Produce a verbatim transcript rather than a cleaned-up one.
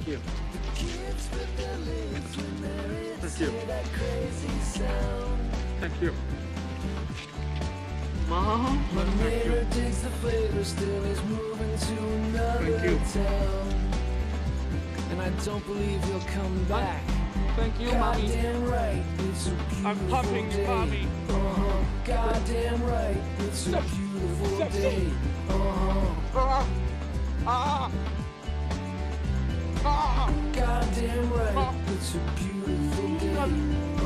you. Thank you. Thank you. Mom, My thank mirror you. digs the flavor, still is moving to Thank another you. town. And I don't believe you'll come back. Thank you, mommy. Goddamn right, it's a beautiful I'm pumping you, day. mommy. Uh-huh. Goddamn right, it's a beautiful day. Uh-huh. Ah, ah, ah, Goddamn right, Ah. it's a beautiful day.